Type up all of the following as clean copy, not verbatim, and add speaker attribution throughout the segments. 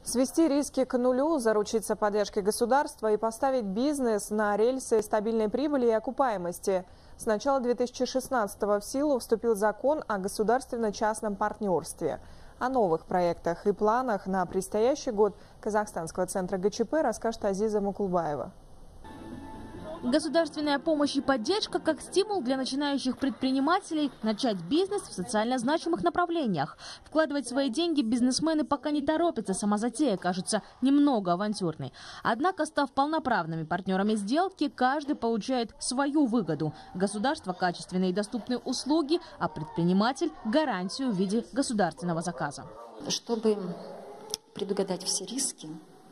Speaker 1: Свести риски к нулю, заручиться поддержкой государства и поставить бизнес на рельсы стабильной прибыли и окупаемости. С начала 2016-го в силу вступил закон о государственно-частном партнерстве. О новых проектах и планах на предстоящий год Казахстанского центра ГЧП расскажет Азиза Мукулбаева.
Speaker 2: Государственная помощь и поддержка как стимул для начинающих предпринимателей начать бизнес в социально значимых направлениях. Вкладывать свои деньги бизнесмены пока не торопятся, сама затея кажется немного авантюрной. Однако, став полноправными партнерами сделки, каждый получает свою выгоду. Государство – качественные и доступные услуги, а предприниматель – гарантию в виде государственного заказа.
Speaker 3: Чтобы предугадать все риски,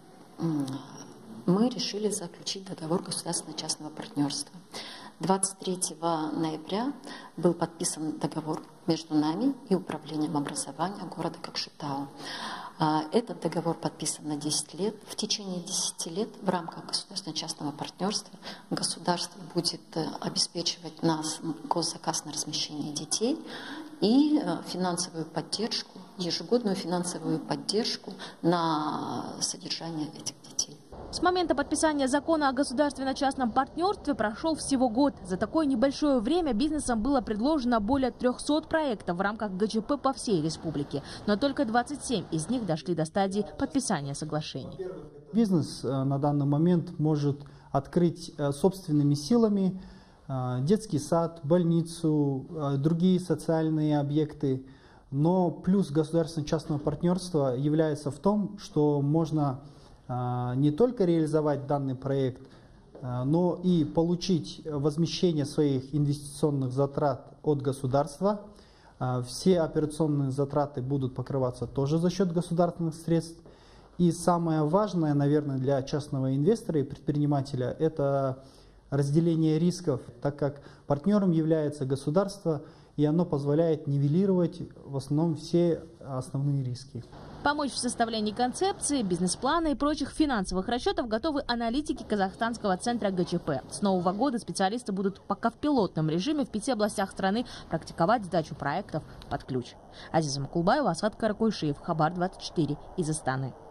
Speaker 3: мы решили заключить договор государственно-частного партнерства. 23 ноября был подписан договор между нами и Управлением образования города Кокшетау. Этот договор подписан на 10 лет. В течение 10 лет в рамках государственно-частного партнерства государство будет обеспечивать нас госзаказ на размещение детей и финансовую поддержку, ежегодную финансовую поддержку на содержание этих детей.
Speaker 2: С момента подписания закона о государственно-частном партнерстве прошел всего год. За такое небольшое время бизнесом было предложено более 300 проектов в рамках ГЧП по всей республике. Но только 27 из них дошли до стадии подписания соглашений.
Speaker 4: Бизнес на данный момент может открыть собственными силами детский сад, больницу, другие социальные объекты. Но плюс государственно-частного партнерства является в том, что можно не только реализовать данный проект, но и получить возмещение своих инвестиционных затрат от государства. Все операционные затраты будут покрываться тоже за счет государственных средств. И самое важное, наверное, для частного инвестора и предпринимателя – это разделение рисков, так как партнером является государство, и оно позволяет нивелировать в основном все основные риски.
Speaker 2: Помочь в составлении концепции, бизнес-плана и прочих финансовых расчетов готовы аналитики Казахстанского центра ГЧП. С нового года специалисты будут пока в пилотном режиме в 5 областях страны практиковать сдачу проектов под ключ. Азиза Мукулбаева, Асхат Каракойшиев, Хабар 24 из Астаны.